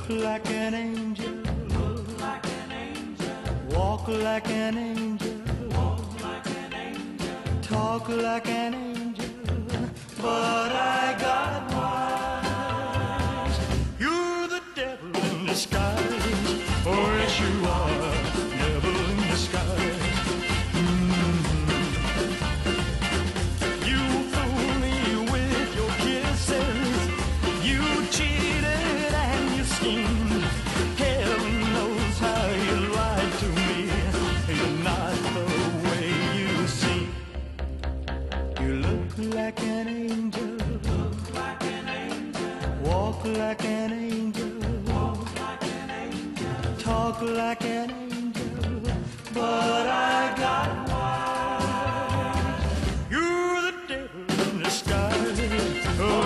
look like an angel, look like an angel, walk like an angel, walk like an angel, talk like an angel, but I got wise. You're the devil in disguise, oh yes you are, devil in disguise. You fooled me with your kisses, you cheated and you schemed. Heaven knows how you lied to me. You're not the way you seem. You look like an angel, look like an angel, walk like an angel, walk like an angel, talk like an angel, but I got wise. You're the devil in disguise, oh